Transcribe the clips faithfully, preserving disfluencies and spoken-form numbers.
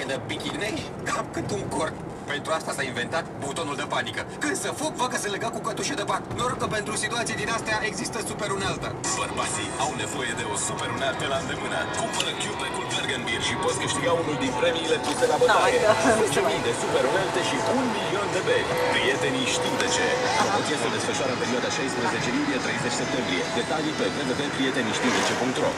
de bichinei, cam cât un corp. Pentru asta s-a inventat butonul de panică. Când să fug, văd că se lega cu cătușe de pat. Noroc că pentru situații din astea există super unealtă. Bărbații au nevoie de o super unealtă la îndemână. Cumpără Q-Pack-ul Bergenbier și poți câștiga unul din premiile puse la bătaie. zece mii de super unelte și un milion de beri. Prietenii știu de ce. Promoția se desfășoară în perioada șaisprezece iulie - treizeci septembrie. Detalii pe w w w punct prietenii știu de ce punct ro.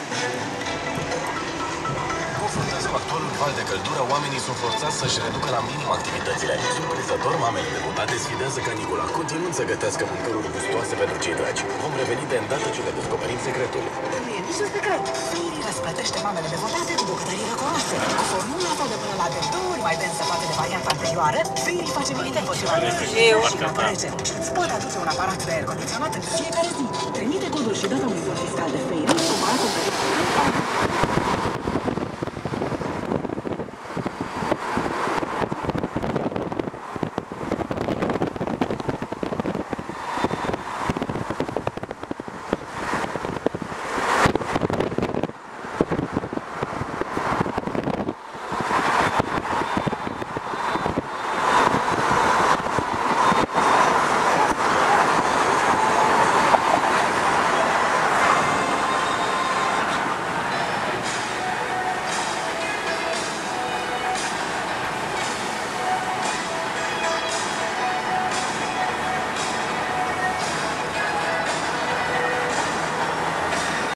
Confruntați cu actualul val de căldură, oamenii sunt forțați să-și reducă la minim activitățile. Surprinzător, mamele de botate sfidează canicula, continuând să gătească mâncăruri gustoase pentru cei dragi. Vom reveni de îndată ce le descoperim secretul. Nu e niciun secret. Fairy răsplătește mamele de botate cu bucătării răcoroase. Cu formula sa de până la de două ori mai densă față de varianta anterioară, Fairy face milite poțioare și apă rece. Îți poate aduce un aparat de aer condiționat în fiecare zi. Trimite codul și data unui bon fiscal de Fairy, cumpărat în perioada